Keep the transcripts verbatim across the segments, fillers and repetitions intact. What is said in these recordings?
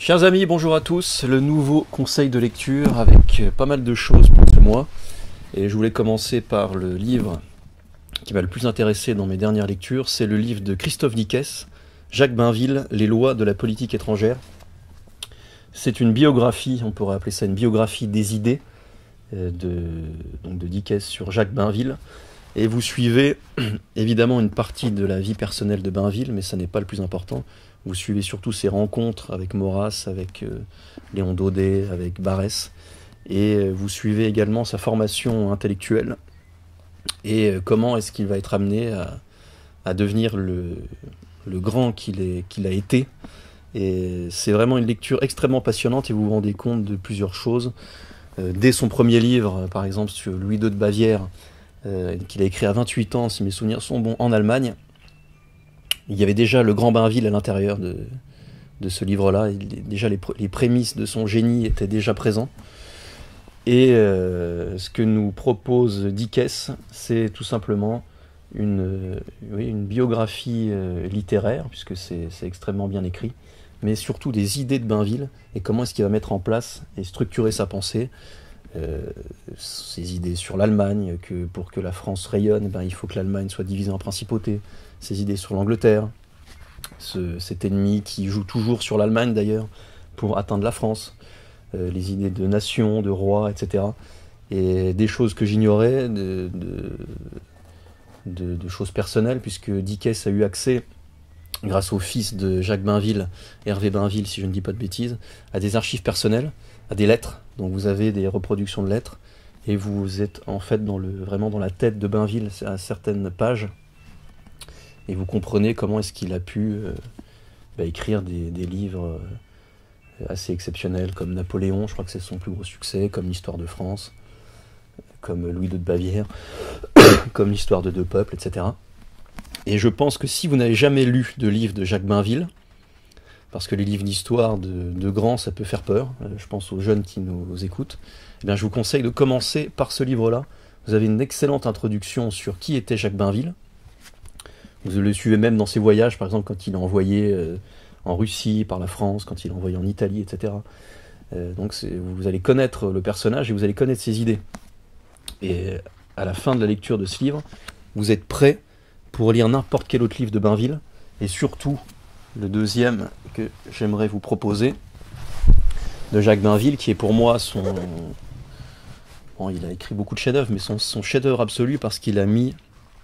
Chers amis, bonjour à tous. Le nouveau conseil de lecture avec pas mal de choses pour ce mois. Et je voulais commencer par le livre qui m'a le plus intéressé dans mes dernières lectures. C'est le livre de Christophe Dickès, Jacques Bainville, Les lois de la politique étrangère. C'est une biographie, on pourrait appeler ça une biographie des idées de, donc de Dickès sur Jacques Bainville. Et vous suivez évidemment une partie de la vie personnelle de Bainville, mais ça n'est pas le plus important. Vous suivez surtout ses rencontres avec Maurras, avec euh, Léon Daudet, avec Barrès. Et euh, vous suivez également sa formation intellectuelle. Et euh, comment est-ce qu'il va être amené à, à devenir le, le grand qu'il est, qu'il a été. Et c'est vraiment une lecture extrêmement passionnante et vous vous rendez compte de plusieurs choses. Euh, dès son premier livre, par exemple sur Louis deux de Bavière, euh, qu'il a écrit à vingt-huit ans, si mes souvenirs sont bons, en Allemagne, il y avait déjà le grand Bainville à l'intérieur de, de ce livre-là. Il, déjà, les, les prémices de son génie étaient déjà présents. Et euh, ce que nous propose Dickès, c'est tout simplement une, euh, oui, une biographie euh, littéraire, puisque c'est, c'est extrêmement bien écrit, mais surtout des idées de Bainville, et comment est-ce qu'il va mettre en place et structurer sa pensée. Euh, ses idées sur l'Allemagne, que pour que la France rayonne, ben, il faut que l'Allemagne soit divisée en principautés. Ses idées sur l'Angleterre, ce, cet ennemi qui joue toujours sur l'Allemagne d'ailleurs pour atteindre la France, euh, les idées de nation, de roi, et cetera. Et des choses que j'ignorais, de, de, de, de choses personnelles, puisque Dickès a eu accès, grâce au fils de Jacques Bainville, Hervé Bainville si je ne dis pas de bêtises, à des archives personnelles, à des lettres. Donc vous avez des reproductions de lettres, et vous êtes en fait dans le, vraiment dans la tête de Bainville à certaines pages. Et vous comprenez comment est-ce qu'il a pu euh, bah, écrire des, des livres euh, assez exceptionnels, comme Napoléon, je crois que c'est son plus gros succès, comme l'Histoire de France, comme Louis deux de Bavière, comme l'Histoire de deux peuples, et cetera. Et je pense que si vous n'avez jamais lu de livre de Jacques Bainville, parce que les livres d'histoire de, de grands, ça peut faire peur, euh, je pense aux jeunes qui nous écoutent, eh bien, je vous conseille de commencer par ce livre-là. Vous avez une excellente introduction sur qui était Jacques Bainville. Vous le suivez même dans ses voyages, par exemple quand il est envoyé euh, en Russie, par la France, quand il est envoyé en Italie, et cetera. Euh, donc c'est, vous allez connaître le personnage et vous allez connaître ses idées. Et à la fin de la lecture de ce livre, vous êtes prêt pour lire n'importe quel autre livre de Bainville, et surtout le deuxième que j'aimerais vous proposer, de Jacques Bainville, qui est pour moi son... Bon, il a écrit beaucoup de chefs-d'œuvre, mais son, son chef-d'œuvre absolu, parce qu'il a mis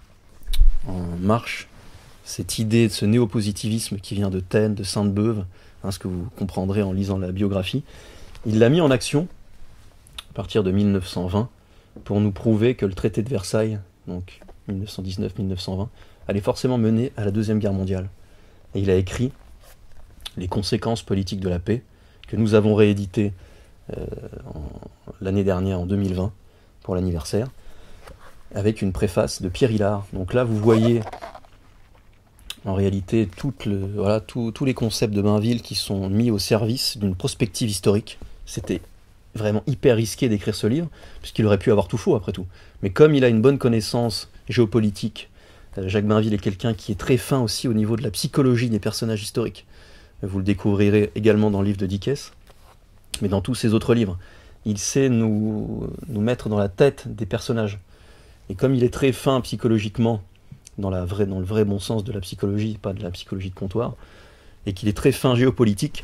en marche cette idée de ce néopositivisme qui vient de Taine, de Sainte-Beuve, hein, ce que vous comprendrez en lisant la biographie. Il l'a mis en action à partir de mille neuf cent vingt pour nous prouver que le traité de Versailles, donc mille neuf cent dix-neuf mille neuf cent vingt, allait forcément mener à la Deuxième Guerre mondiale. Et il a écrit Les conséquences politiques de la paix, que nous avons réédité euh, en, l'année dernière, en deux mille vingt, pour l'anniversaire, avec une préface de Pierre Hillard. Donc là, vous voyez en réalité toutes le, voilà, tout, tous les concepts de Bainville qui sont mis au service d'une prospective historique. C'était vraiment hyper risqué d'écrire ce livre, puisqu'il aurait pu avoir tout faux après tout. Mais comme il a une bonne connaissance géopolitique, Jacques Bainville est quelqu'un qui est très fin aussi au niveau de la psychologie des personnages historiques. Vous le découvrirez également dans le livre de Dickès, mais dans tous ses autres livres. Il sait nous, nous mettre dans la tête des personnages. Et comme il est très fin psychologiquement, dans, la vraie, dans le vrai bon sens de la psychologie, pas de la psychologie de comptoir, et qu'il est très fin géopolitique,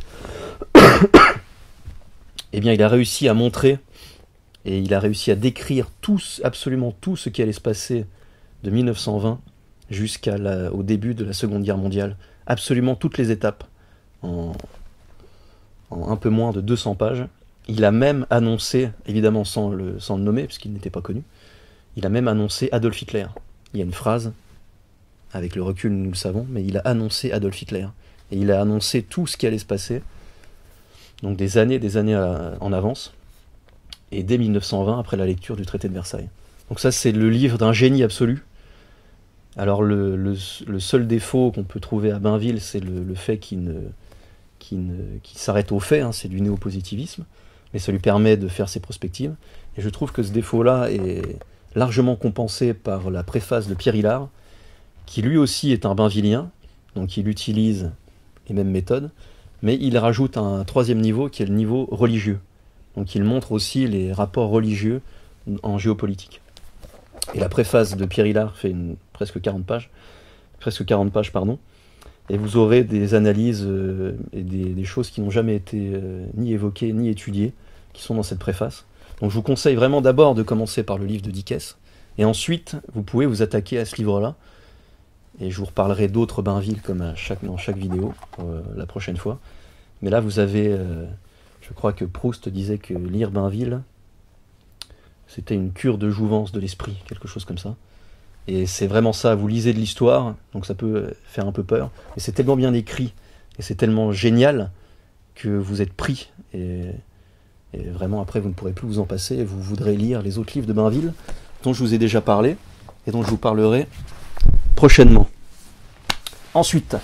eh bien il a réussi à montrer, et il a réussi à décrire tout, absolument tout ce qui allait se passer de mille neuf cent vingt jusqu'au début de la Seconde Guerre mondiale. Absolument toutes les étapes, en, en un peu moins de deux cents pages. Il a même annoncé, évidemment sans le, sans le nommer, puisqu'il n'était pas connu, il a même annoncé Adolf Hitler. Il y a une phrase, avec le recul nous le savons, mais il a annoncé Adolf Hitler. Et il a annoncé tout ce qui allait se passer, donc des années, des années à, en avance, et dès mille neuf cent vingt, après la lecture du traité de Versailles. Donc ça, c'est le livre d'un génie absolu. Alors le, le, le seul défaut qu'on peut trouver à Bainville, c'est le, le fait qu'il ne, qu'il ne, qu'il s'arrête aux faits, hein, c'est du néopositivisme, mais ça lui permet de faire ses prospectives. Et je trouve que ce défaut-là est largement compensé par la préface de Pierre Hillard, qui lui aussi est un bainvillien, donc il utilise les mêmes méthodes, mais il rajoute un troisième niveau qui est le niveau religieux. Donc il montre aussi les rapports religieux en géopolitique. Et la préface de Pierre Hillard fait une, presque quarante pages, presque quarante pages, pardon, et vous aurez des analyses euh, et des, des choses qui n'ont jamais été euh, ni évoquées ni étudiées, qui sont dans cette préface. Donc je vous conseille vraiment d'abord de commencer par le livre de Dickès, et ensuite vous pouvez vous attaquer à ce livre-là, et je vous reparlerai d'autres Bainville comme à chaque, dans chaque vidéo euh, la prochaine fois. Mais là vous avez, euh, je crois que Proust disait que lire Bainville, c'était une cure de jouvence de l'esprit, quelque chose comme ça. Et c'est vraiment ça, vous lisez de l'histoire, donc ça peut faire un peu peur, mais c'est tellement bien écrit, et c'est tellement génial, que vous êtes pris, et, et vraiment après vous ne pourrez plus vous en passer, et vous voudrez lire les autres livres de Bainville, dont je vous ai déjà parlé, et dont je vous parlerai prochainement. Ensuite,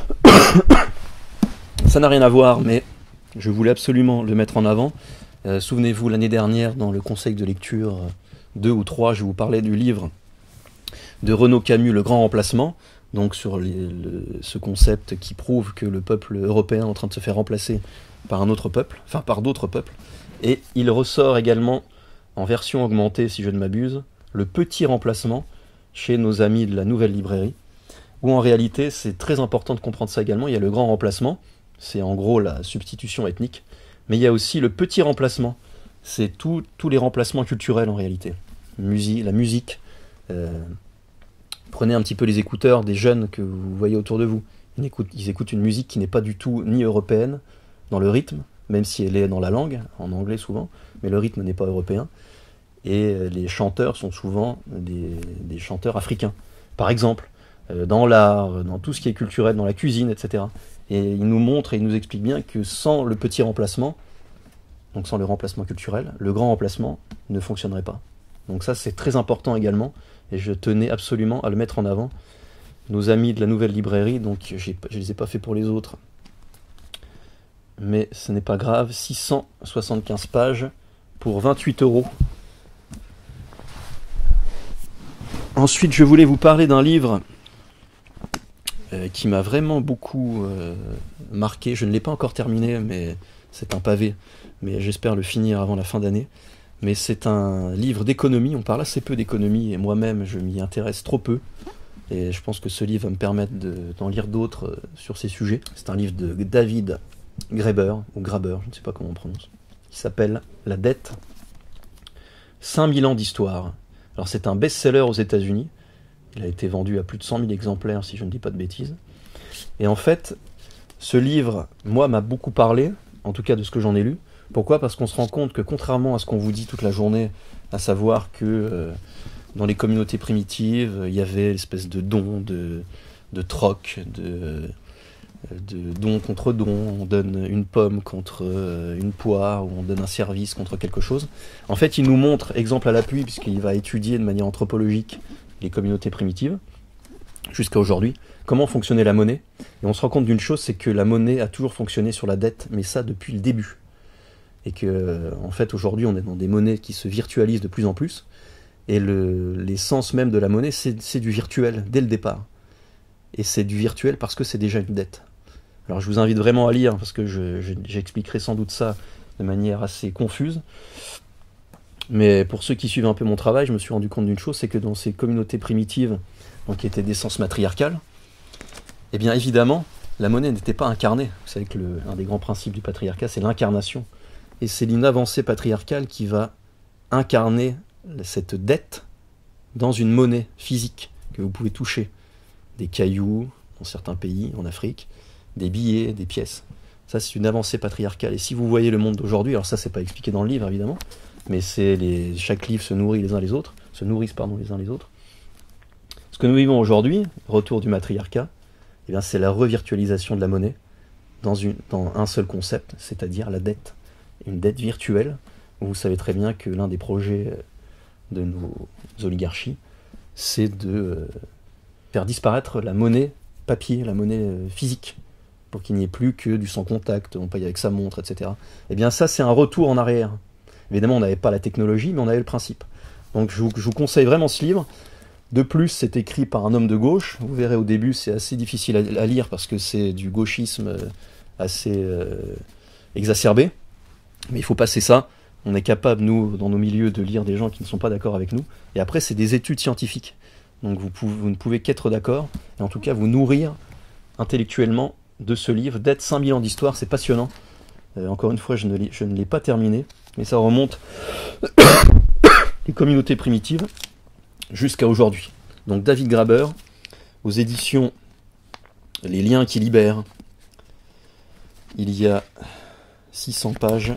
ça n'a rien à voir, mais je voulais absolument le mettre en avant. Euh, Souvenez-vous, l'année dernière, dans le conseil de lecture deux ou trois, je vous parlais du livre de Renaud Camus, Le Grand Remplacement, donc sur les, le, ce concept qui prouve que le peuple européen est en train de se faire remplacer par un autre peuple, enfin par d'autres peuples. Et il ressort également, en version augmentée si je ne m'abuse, Le Petit Remplacement, chez nos amis de la Nouvelle Librairie, où en réalité, c'est très important de comprendre ça également, il y a le Grand Remplacement, c'est en gros la substitution ethnique, mais il y a aussi le Petit Remplacement, c'est tous les remplacements culturels en réalité, Musi la musique. Euh, Prenez un petit peu les écouteurs des jeunes que vous voyez autour de vous. Ils écoutent, ils écoutent une musique qui n'est pas du tout ni européenne dans le rythme, même si elle est dans la langue, en anglais souvent, mais le rythme n'est pas européen. Et les chanteurs sont souvent des, des chanteurs africains. Par exemple, dans l'art, dans tout ce qui est culturel, dans la cuisine, et cetera. Et ils nous montrent et ils nous expliquent bien que sans le petit remplacement, donc sans le remplacement culturel, le grand remplacement ne fonctionnerait pas. Donc ça, c'est très important également, et je tenais absolument à le mettre en avant. Nos amis de la Nouvelle Librairie, donc je ne les ai pas fait pour les autres, mais ce n'est pas grave, six cent soixante-quinze pages pour vingt-huit euros. Ensuite, je voulais vous parler d'un livre euh, qui m'a vraiment beaucoup euh, marqué. Je ne l'ai pas encore terminé, mais c'est un pavé, mais j'espère le finir avant la fin d'année. Mais c'est un livre d'économie, on parle assez peu d'économie, et moi-même je m'y intéresse trop peu, et je pense que ce livre va me permettre d'en lire d'autres sur ces sujets. C'est un livre de David Graeber, ou Graeber, je ne sais pas comment on prononce, qui s'appelle La dette, cinq mille ans d'histoire. Alors c'est un best-seller aux États-Unis, il a été vendu à plus de cent mille exemplaires si je ne dis pas de bêtises, et en fait, ce livre, moi, m'a beaucoup parlé, en tout cas de ce que j'en ai lu. Pourquoi ? Parce qu'on se rend compte que contrairement à ce qu'on vous dit toute la journée, à savoir que euh, dans les communautés primitives, il y avait l'espèce de don, de, de troc, de, de don contre don, on donne une pomme contre euh, une poire, ou on donne un service contre quelque chose. En fait, il nous montre, exemple à l'appui, puisqu'il va étudier de manière anthropologique les communautés primitives, jusqu'à aujourd'hui, comment fonctionnait la monnaie. Et on se rend compte d'une chose, c'est que la monnaie a toujours fonctionné sur la dette, mais ça depuis le début. Et que, en fait, aujourd'hui, on est dans des monnaies qui se virtualisent de plus en plus. Et l'essence même de la monnaie, c'est du virtuel, dès le départ. Et c'est du virtuel parce que c'est déjà une dette. Alors, je vous invite vraiment à lire, parce que j'expliquerai je, je, sans doute ça de manière assez confuse. Mais pour ceux qui suivent un peu mon travail, je me suis rendu compte d'une chose, c'est que dans ces communautés primitives, donc qui étaient d'essence matriarcale, eh bien, évidemment, la monnaie n'était pas incarnée. Vous savez que le, un des grands principes du patriarcat, c'est l'incarnation. Et c'est une avancée patriarcale qui va incarner cette dette dans une monnaie physique que vous pouvez toucher. Des cailloux, dans certains pays, en Afrique, des billets, des pièces. Ça, c'est une avancée patriarcale. Et si vous voyez le monde d'aujourd'hui, alors ça, c'est pas expliqué dans le livre, évidemment, mais c'est les, chaque livre se nourrit les uns les autres, se nourrissent pardon, les uns les autres. Ce que nous vivons aujourd'hui, retour du matriarcat, eh bien, c'est la revirtualisation de la monnaie dans, une, dans un seul concept, c'est-à-dire la dette. Une dette virtuelle. Vous savez très bien que l'un des projets de nos oligarchies, c'est de faire disparaître la monnaie papier, la monnaie physique, pour qu'il n'y ait plus que du sans contact, on paye avec sa montre, et cetera. Eh bien ça, c'est un retour en arrière. Évidemment, on n'avait pas la technologie, mais on avait le principe. Donc je vous, je vous conseille vraiment ce livre. De plus, c'est écrit par un homme de gauche. Vous verrez au début, c'est assez difficile à, à lire parce que c'est du gauchisme assez euh, exacerbé, mais il faut passer ça. On est capable, nous, dans nos milieux, de lire des gens qui ne sont pas d'accord avec nous. Et après, c'est des études scientifiques. Donc vous, pouvez, vous ne pouvez qu'être d'accord, et en tout cas vous nourrir intellectuellement de ce livre, d'être cinq mille ans d'histoire, c'est passionnant. Euh, encore une fois, je ne, je ne l'ai pas terminé, mais ça remonte les communautés primitives jusqu'à aujourd'hui. Donc David Graeber, aux éditions Les Liens qui libèrent. Il y a six cents pages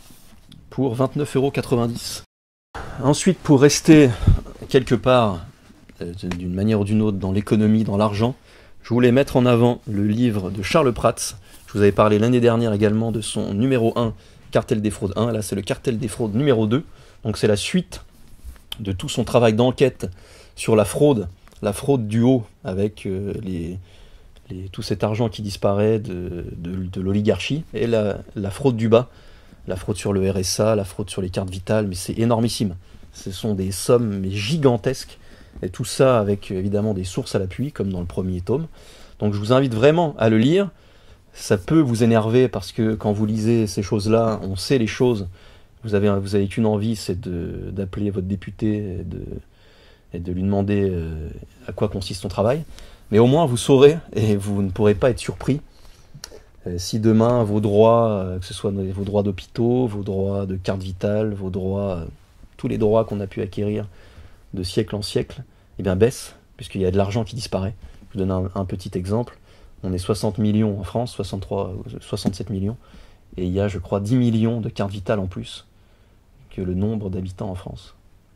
pour vingt-neuf euros quatre-vingt-dix. Ensuite, pour rester quelque part, euh, d'une manière ou d'une autre, dans l'économie, dans l'argent, je voulais mettre en avant le livre de Charles Prats. Je vous avais parlé l'année dernière également de son numéro un, Cartel des fraudes un. Là, c'est le Cartel des fraudes numéro deux. Donc c'est la suite de tout son travail d'enquête sur la fraude, la fraude du haut, avec euh, les, les, tout cet argent qui disparaît de, de, de l'oligarchie, et la, la fraude du bas, la fraude sur le R S A, la fraude sur les cartes vitales, mais c'est énormissime. Ce sont des sommes mais gigantesques, et tout ça avec évidemment des sources à l'appui, comme dans le premier tome. Donc je vous invite vraiment à le lire. Ça peut vous énerver parce que quand vous lisez ces choses-là, on sait les choses. Vous avez, vous avez qu'une envie, c'est de, d'appeler votre député et de, et de lui demander euh, à quoi consiste son travail. Mais au moins vous saurez et vous ne pourrez pas être surpris euh, si demain vos droits, euh, que ce soit vos droits d'hôpitaux, vos droits de carte vitale, vos droits, euh, tous les droits qu'on a pu acquérir de siècle en siècle, eh bien baissent, puisqu'il y a de l'argent qui disparaît. Je vous donne un, un petit exemple. On est soixante millions en France, soixante-trois, soixante-sept millions, et il y a, je crois, dix millions de cartes vitales en plus que le nombre d'habitants en France.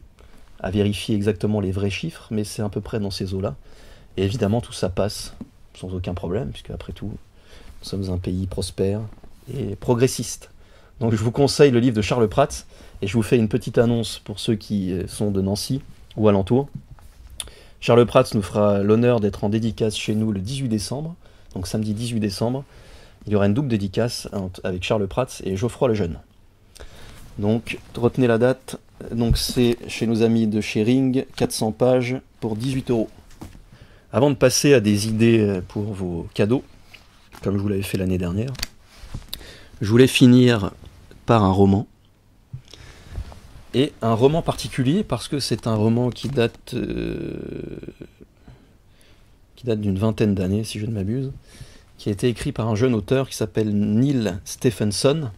À vérifier exactement les vrais chiffres, mais c'est à peu près dans ces eaux-là. Et évidemment, tout ça passe sans aucun problème, puisque après tout, nous sommes un pays prospère et progressiste. Donc je vous conseille le livre de Charles Prats, et je vous fais une petite annonce pour ceux qui sont de Nancy ou alentour. Charles Prats nous fera l'honneur d'être en dédicace chez nous le dix-huit décembre, donc samedi dix-huit décembre. Il y aura une double dédicace avec Charles Prats et Geoffroy Lejeune. Donc retenez la date, donc c'est chez nos amis de chez Ring, quatre cents pages pour dix-huit euros. Avant de passer à des idées pour vos cadeaux, comme je vous l'avais fait l'année dernière, je voulais finir par un roman. Et un roman particulier parce que c'est un roman qui date, euh, qui date d'une vingtaine d'années, si je ne m'abuse, qui a été écrit par un jeune auteur qui s'appelle Neal Stephenson,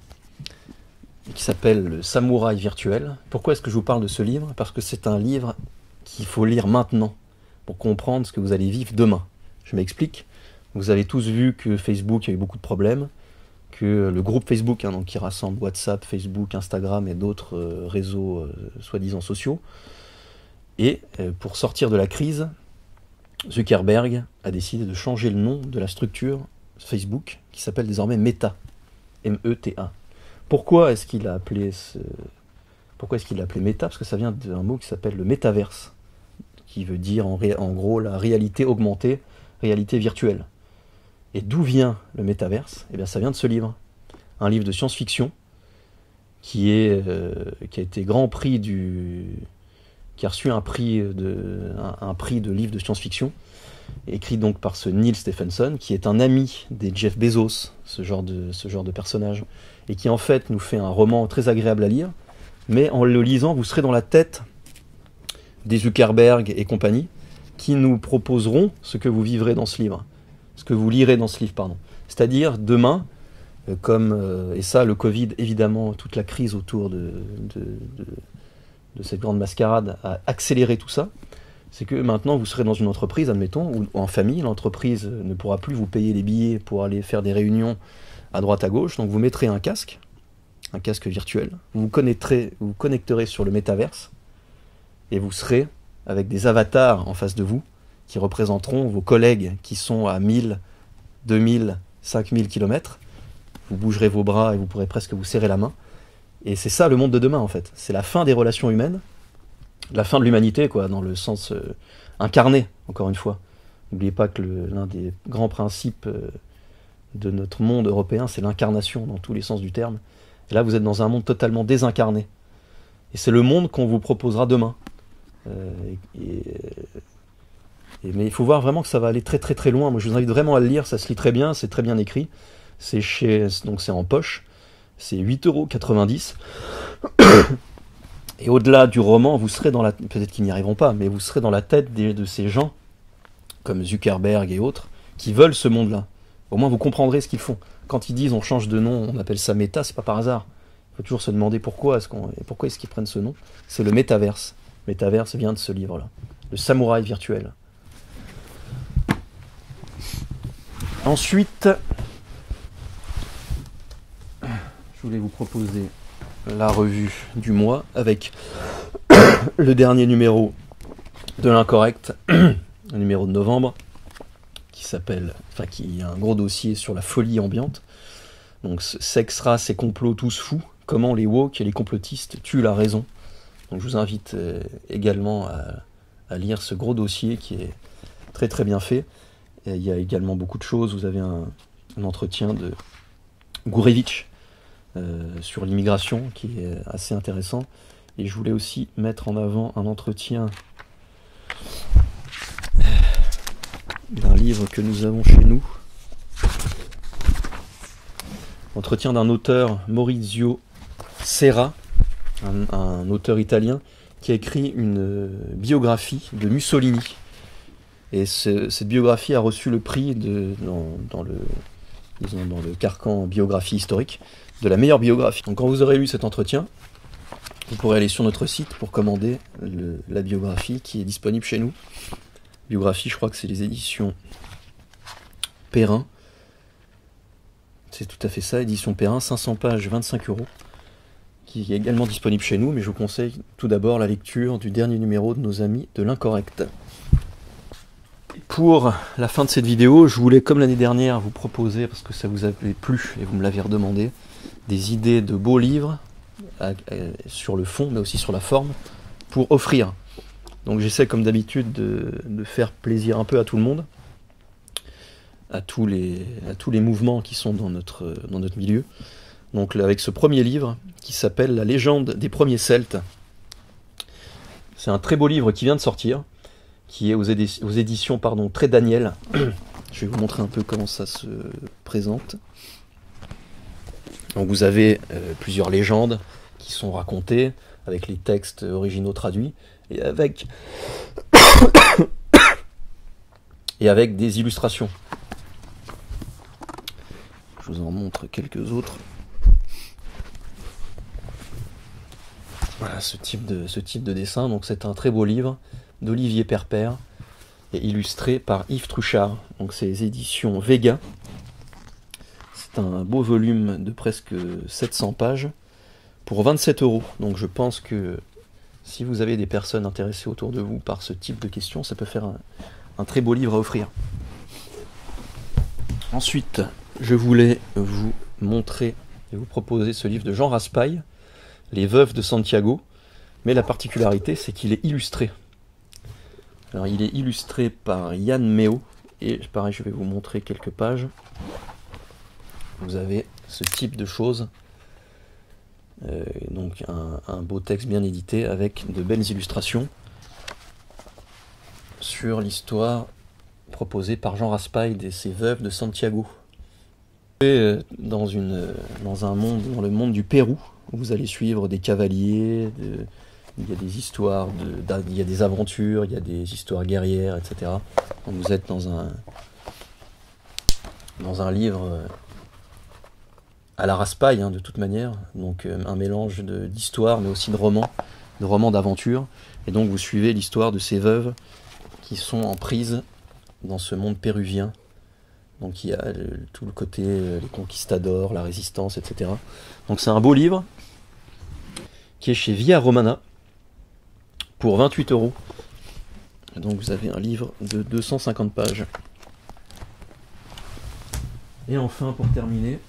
qui s'appelle Le Samouraï virtuel. Pourquoi est-ce que je vous parle de ce livre? Parce que c'est un livre qu'il faut lire maintenant pour comprendre ce que vous allez vivre demain. Je m'explique. Vous avez tous vu que Facebook a eu beaucoup de problèmes, que le groupe Facebook, hein, donc, qui rassemble WhatsApp, Facebook, Instagram et d'autres euh, réseaux euh, soi-disant sociaux. Et euh, pour sortir de la crise, Zuckerberg a décidé de changer le nom de la structure Facebook, qui s'appelle désormais Meta, M E T A. Pourquoi est-ce qu'il a appelé ce... Pourquoi est-ce qu'il l'a appelé Meta? Parce que ça vient d'un mot qui s'appelle le métaverse, qui veut dire en, ré... en gros la réalité augmentée, réalité virtuelle. Et d'où vient le métaverse? Eh bien, ça vient de ce livre. Un livre de science-fiction qui, est, euh, qui a été grand prix du... qui a reçu un prix de, un, un prix de livre de science-fiction, écrit donc par ce Neal Stephenson, qui est un ami des Jeff Bezos, ce genre de, ce genre de personnage, et qui en fait nous fait un roman très agréable à lire, mais en le lisant, vous serez dans la tête des Zuckerberg et compagnie, qui nous proposeront ce que vous vivrez dans ce livre. Ce que vous lirez dans ce livre, pardon. C'est-à-dire, demain, euh, comme, euh, et ça, le Covid, évidemment, toute la crise autour de, de, de, de cette grande mascarade a accéléré tout ça, c'est que maintenant, vous serez dans une entreprise, admettons, ou, ou en famille, l'entreprise ne pourra plus vous payer les billets pour aller faire des réunions à droite à gauche, donc vous mettrez un casque, un casque virtuel, vous vous connecterez, vous vous connecterez sur le métaverse, et vous serez avec des avatars en face de vous, qui représenteront vos collègues qui sont à mille, deux mille, cinq mille kilomètres. Vous bougerez vos bras et vous pourrez presque vous serrer la main. Et c'est ça le monde de demain, en fait. C'est la fin des relations humaines, la fin de l'humanité, quoi, dans le sens euh, incarné, encore une fois. N'oubliez pas que le, l'un des grands principes euh, de notre monde européen, c'est l'incarnation, dans tous les sens du terme. Et là, vous êtes dans un monde totalement désincarné. Et c'est le monde qu'on vous proposera demain. Euh, et... et Et, mais il faut voir vraiment que ça va aller très très très loin. Moi je vous invite vraiment à le lire, ça se lit très bien, c'est très bien écrit. C'est chez, donc c'est en poche, c'est huit euros quatre-vingt-dix. Et au-delà du roman, vous serez dans la, peut-être qu'ils n'y arriveront pas, mais vous serez dans la tête des, de ces gens, comme Zuckerberg et autres, qui veulent ce monde-là. Au moins vous comprendrez ce qu'ils font. Quand ils disent on change de nom, on appelle ça méta, c'est pas par hasard. Il faut toujours se demander pourquoi est-ce qu'on, pourquoi est-ce qu'ils prennent ce nom. C'est le métaverse. Métaverse vient de ce livre-là. Le samouraï virtuel. Ensuite, je voulais vous proposer la revue du mois avec le dernier numéro de l'Incorrect, le numéro de novembre, qui s'appelle, enfin qui a un gros dossier sur la folie ambiante. Donc sexe, race et complot tous fous, comment les woke et les complotistes tuent la raison. Donc je vous invite euh, également à, à lire ce gros dossier qui est très très bien fait. Et il y a également beaucoup de choses. Vous avez un, un entretien de Gourevitch euh, sur l'immigration qui est assez intéressant. Et je voulais aussi mettre en avant un entretien d'un livre que nous avons chez nous. Entretien d'un auteur, Maurizio Serra, un, un auteur italien qui a écrit une biographie de Mussolini. Et ce, cette biographie a reçu le prix de, dans, dans, le, disons, dans le carcan biographie historique de la meilleure biographie. Donc quand vous aurez lu cet entretien, vous pourrez aller sur notre site pour commander le, la biographie qui est disponible chez nous. Biographie, je crois que c'est les éditions Perrin. C'est tout à fait ça, édition Perrin, cinq cents pages, vingt-cinq euros, qui est également disponible chez nous, mais je vous conseille tout d'abord la lecture du dernier numéro de nos amis de l'Incorrect. Pour la fin de cette vidéo, je voulais, comme l'année dernière, vous proposer, parce que ça vous avait plu et vous me l'avez redemandé, des idées de beaux livres, à, à, sur le fond, mais aussi sur la forme, pour offrir. Donc j'essaie, comme d'habitude, de, de faire plaisir un peu à tout le monde, à tous les, à tous les mouvements qui sont dans notre, dans notre milieu. Donc avec ce premier livre, qui s'appelle « La légende des premiers Celtes ». C'est un très beau livre qui vient de sortir, qui est aux, édi aux éditions pardon, Très Daniel. Je vais vous montrer un peu comment ça se présente. Donc vous avez euh, plusieurs légendes qui sont racontées, avec les textes originaux traduits, et avec, et avec des illustrations. Je vous en montre quelques autres. Voilà ce type de, ce type de dessin. Donc c'est un très beau livre d'Olivier Perpère et illustré par Yves Truchard. Donc c'est les éditions Vega. C'est un beau volume de presque sept cents pages pour vingt-sept euros. Donc je pense que si vous avez des personnes intéressées autour de vous par ce type de questions, ça peut faire un, un très beau livre à offrir. Ensuite, je voulais vous montrer et vous proposer ce livre de Jean Raspail, Les Veuves de Santiago, mais la particularité c'est qu'il est illustré. Alors il est illustré par Yann Méo, et pareil je vais vous montrer quelques pages. Vous avez ce type de choses, euh, donc un, un beau texte bien édité avec de belles illustrations sur l'histoire proposée par Jean Raspail de ces veuves de Santiago. Et dans, une, dans un monde, dans le monde du Pérou, vous allez suivre des cavaliers, de, il y a des histoires, de, il y a des aventures, il y a des histoires guerrières, et cetera. Donc vous êtes dans un, dans un livre à la Raspail, hein, de toute manière, donc un mélange d'histoire, mais aussi de romans, de romans d'aventure. Et donc vous suivez l'histoire de ces veuves qui sont en prise dans ce monde péruvien. Donc il y a le, tout le côté, les conquistadors, la résistance, et cetera. Donc c'est un beau livre qui est chez Via Romana pour vingt-huit euros. Donc vous avez un livre de deux cent cinquante pages. Et enfin, pour terminer,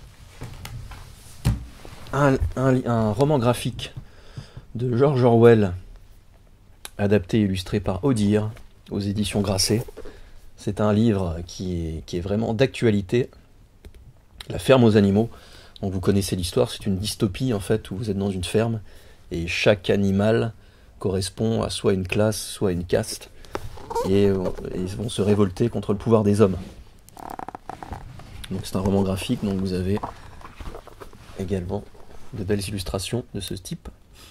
un, un, un roman graphique de George Orwell, adapté et illustré par Odir, aux éditions Grasset. C'est un livre qui est, qui est vraiment d'actualité. La ferme aux animaux. Donc vous connaissez l'histoire, c'est une dystopie en fait, où vous êtes dans une ferme, et chaque animal correspond à soit une classe, soit une caste, et, et ils vont se révolter contre le pouvoir des hommes. Donc c'est un roman graphique, donc vous avez également de belles illustrations de ce type.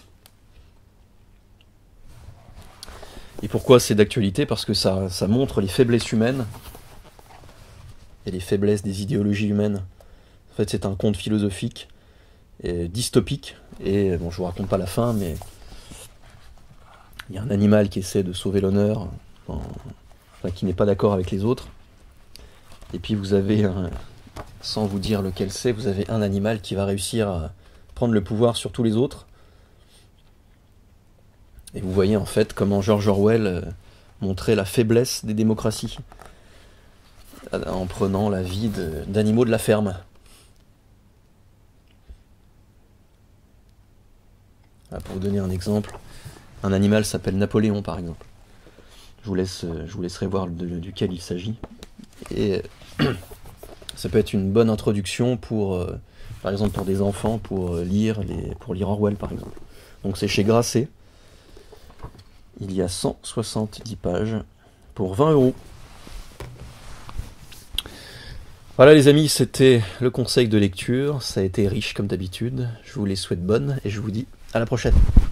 Et pourquoi c'est d'actualité? Parce que ça, ça montre les faiblesses humaines et les faiblesses des idéologies humaines. En fait, c'est un conte philosophique et dystopique. Et bon, je vous raconte pas la fin, mais il y a un animal qui essaie de sauver l'honneur, enfin, qui n'est pas d'accord avec les autres. Et puis vous avez, un, sans vous dire lequel c'est, vous avez un animal qui va réussir à prendre le pouvoir sur tous les autres. Et vous voyez en fait comment George Orwell montrait la faiblesse des démocraties en prenant la vie d'animaux de, de la ferme. Là, pour vous donner un exemple, un animal s'appelle Napoléon par exemple. Je vous, laisse, je vous laisserai voir de, duquel il s'agit. Et ça peut être une bonne introduction pour, euh, par exemple pour des enfants, pour lire, les, pour lire Orwell par exemple. Donc c'est chez Grasset. Il y a cent soixante-dix pages pour vingt euros. Voilà les amis, c'était le conseil de lecture. Ça a été riche comme d'habitude. Je vous les souhaite bonnes et je vous dis à la prochaine.